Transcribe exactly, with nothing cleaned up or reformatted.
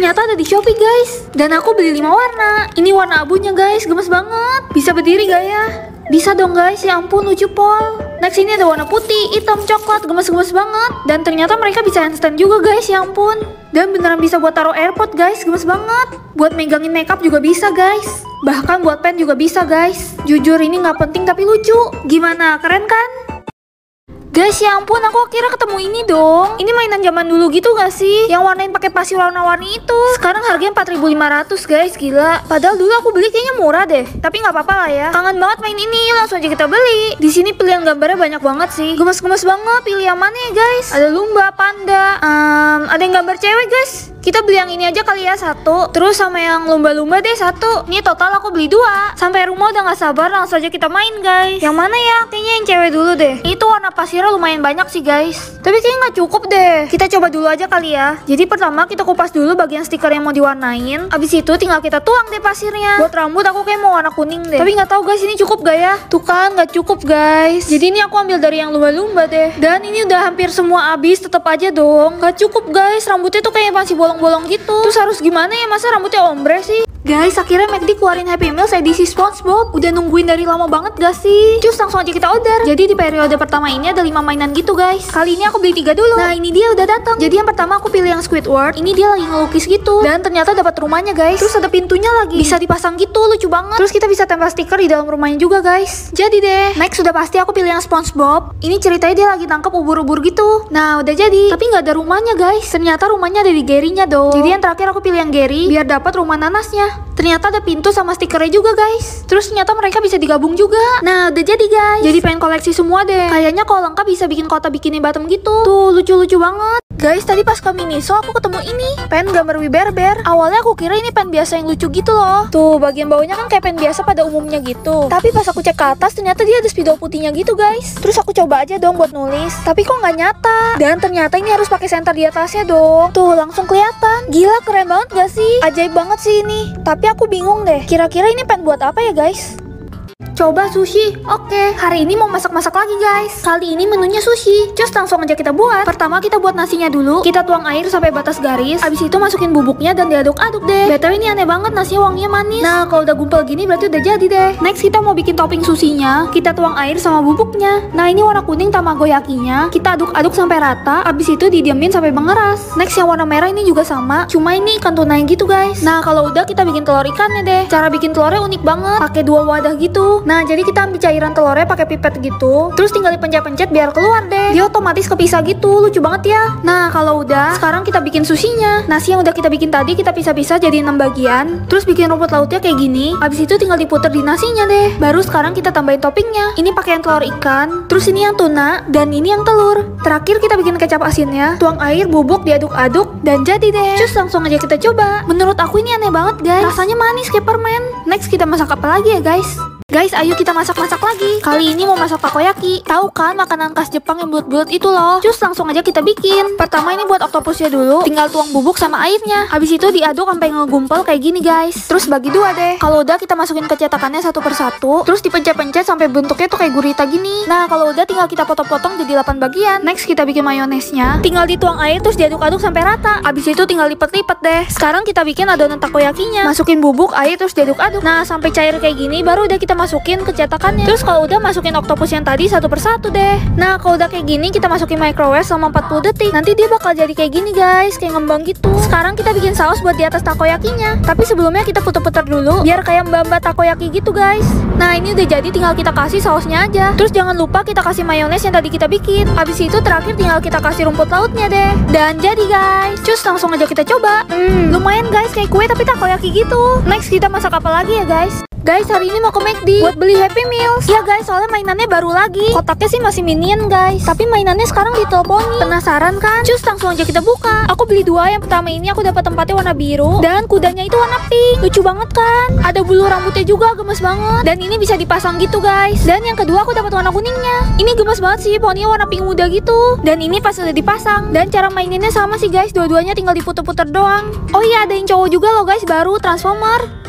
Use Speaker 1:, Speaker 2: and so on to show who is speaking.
Speaker 1: ternyata ada di Shopee guys. Dan aku beli lima warna. Ini warna abunya guys, gemes banget. Bisa berdiri gak ya? Bisa dong guys, ya ampun lucu pol. Next ini ada warna putih, hitam, coklat, gemes-gemes banget. Dan ternyata mereka bisa handstand juga guys, ya ampun. Dan beneran bisa buat taruh AirPod guys, gemes banget. Buat megangin makeup juga bisa guys. Bahkan buat pen juga bisa guys. Jujur ini nggak penting tapi lucu. Gimana, keren kan? Guys, ya ampun, aku kira ketemu ini dong. Ini mainan zaman dulu gitu gak sih? Yang warnain pakai pasir warna-warni itu. Sekarang harganya empat ribu lima ratus guys, gila. Padahal dulu aku beli kayaknya murah deh. Tapi nggak apa-apa lah ya. Kangen banget main ini, langsung aja kita beli. Di sini pilihan gambarnya banyak banget sih. Gemes-gemes banget. Pilih yang mana ya guys? Ada lumba, panda, um, ada yang gambar cewek guys. Kita beli yang ini aja kali ya, satu. Terus sama yang lumba-lumba deh, satu. Ini total aku beli dua. Sampai rumah udah gak sabar, langsung aja kita main guys. Yang mana ya? Kayaknya yang cewek dulu deh. Itu warna pasirnya lumayan banyak sih guys. Tapi kayaknya gak cukup deh. Kita coba dulu aja kali ya. Jadi pertama kita kupas dulu bagian stiker yang mau diwarnain. Abis itu tinggal kita tuang deh pasirnya. Buat rambut aku kayak mau warna kuning deh. Tapi gak tahu guys, ini cukup gak ya? Tuh kan gak cukup guys. Jadi ini aku ambil dari yang lumba-lumba deh. Dan ini udah hampir semua habis, tetap aja dong. Gak cukup guys, rambutnya tuh kayak masih bolong bolong gitu. Terus harus gimana ya, masa rambutnya ombre sih? Guys, akhirnya McD keluarin Happy Meals edisi SpongeBob. Udah nungguin dari lama banget gak sih? Cus, langsung aja kita order. Jadi di periode pertama ini ada lima mainan gitu guys. Kali ini aku beli tiga dulu. Nah ini dia udah datang. Jadi yang pertama aku pilih yang Squidward. Ini dia lagi ngelukis gitu. Dan ternyata dapat rumahnya guys. Terus ada pintunya lagi. Bisa dipasang gitu, lucu banget. Terus kita bisa tempel stiker di dalam rumahnya juga guys. Jadi deh. Next sudah pasti aku pilih yang SpongeBob. Ini ceritanya dia lagi tangkap ubur-ubur gitu. Nah udah jadi. Tapi nggak ada rumahnya guys. Ternyata rumahnya ada di Gary-nya dong. Jadi yang terakhir aku pilih yang Gary biar dapat rumah nanasnya. Ternyata ada pintu sama stikernya juga guys. Terus ternyata mereka bisa digabung juga. Nah udah jadi guys. Jadi pengen koleksi semua deh. Kayaknya kalau lengkap bisa bikin kotak bikini bottom gitu. Tuh lucu-lucu banget. Guys, tadi pas ke Miniso aku ketemu ini pen gambar Wiberber. Awalnya aku kira ini pen biasa yang lucu gitu loh. Tuh bagian bawahnya kan kayak pen biasa pada umumnya gitu. Tapi pas aku cek ke atas ternyata dia ada spidol putihnya gitu guys. Terus aku coba aja dong buat nulis. Tapi kok nggak nyata. Dan ternyata ini harus pakai senter di atasnya dong. Tuh langsung kelihatan. Gila, keren banget gak sih? Ajaib banget sih ini. Tapi aku bingung deh. Kira-kira ini pen buat apa ya guys? Coba sushi. Oke, hari ini mau masak-masak lagi guys. Kali ini menunya sushi. Cus, langsung aja kita buat. Pertama kita buat nasinya dulu. Kita tuang air sampai batas garis. Abis itu masukin bubuknya dan diaduk-aduk deh. B T W ini aneh banget, nasinya wanginya manis. Nah kalau udah gumpal gini berarti udah jadi deh. Next kita mau bikin topping sushinya. Kita tuang air sama bubuknya. Nah ini warna kuning tamagoyakinya. Kita aduk-aduk sampai rata. Abis itu didiemin sampai mengeras. Next yang warna merah ini juga sama. Cuma ini ikan tuna gitu guys. Nah kalau udah kita bikin telur ikannya deh. Cara bikin telurnya unik banget. Pakai dua wadah gitu. Nah jadi kita ambil cairan telurnya pakai pipet gitu. Terus tinggal dipencet-pencet biar keluar deh. Dia otomatis kepisah gitu, lucu banget ya. Nah kalau udah, sekarang kita bikin sushinya. Nasi yang udah kita bikin tadi kita pisah-pisah jadi enam bagian. Terus bikin rumput lautnya kayak gini. Habis itu tinggal diputer di nasinya deh. Baru sekarang kita tambahin toppingnya. Ini pakai yang telur ikan. Terus ini yang tuna dan ini yang telur. Terakhir kita bikin kecap asinnya. Tuang air, bubuk, diaduk-aduk dan jadi deh. Terus langsung aja kita coba. Menurut aku ini aneh banget guys. Rasanya manis kayak permen. Next kita masak apa lagi ya guys? Guys, ayo kita masak-masak lagi. Kali ini mau masak takoyaki. Tahu kan makanan khas Jepang yang bulat-bulat itu loh. Terus langsung aja kita bikin. Pertama ini buat oktopusnya dulu. Tinggal tuang bubuk sama airnya. Habis itu diaduk sampai ngegumpal kayak gini guys. Terus bagi dua deh. Kalau udah kita masukin ke cetakannya satu persatu. Terus dipencet-pencet sampai bentuknya tuh kayak gurita gini. Nah kalau udah tinggal kita potong-potong jadi delapan bagian. Next kita bikin mayonesnya. Tinggal dituang air terus diaduk-aduk sampai rata. Habis itu tinggal lipet-lipet deh. Sekarang kita bikin adonan takoyakinya. Masukin bubuk, air terus diaduk-aduk. Nah sampai cair kayak gini baru udah kita masukin ke cetakannya. Terus kalau udah masukin oktopus yang tadi satu persatu deh. Nah kalau udah kayak gini kita masukin microwave selama empat puluh detik. Nanti dia bakal jadi kayak gini guys, kayak ngembang gitu. Sekarang kita bikin saus buat di atas takoyakinya. Tapi sebelumnya kita puter-puter dulu biar kayak mbak-mbak takoyaki gitu guys. Nah ini udah jadi, tinggal kita kasih sausnya aja. Terus jangan lupa kita kasih mayones yang tadi kita bikin. Habis itu terakhir tinggal kita kasih rumput lautnya deh. Dan jadi guys. Cus, langsung aja kita coba. Hmm, lumayan guys, kayak kue tapi takoyaki gitu. Next kita masak apa lagi ya guys? Guys, hari ini mau ke McD buat beli Happy Meals. Ya guys, soalnya mainannya baru lagi. Kotaknya sih masih minion guys, tapi mainannya sekarang diteleponin. Penasaran kan? Cus, langsung aja kita buka. Aku beli dua. Yang pertama ini aku dapat tempatnya warna biru dan kudanya itu warna pink. Lucu banget kan? Ada bulu rambutnya juga, gemes banget. Dan ini bisa dipasang gitu guys. Dan yang kedua aku dapat warna kuningnya. Ini gemes banget sih, poninya warna pink muda gitu. Dan ini pas udah dipasang. Dan cara maininnya sama sih guys, dua-duanya tinggal diputer-puter doang. Oh iya, ada yang cowok juga loh guys, baru Transformer.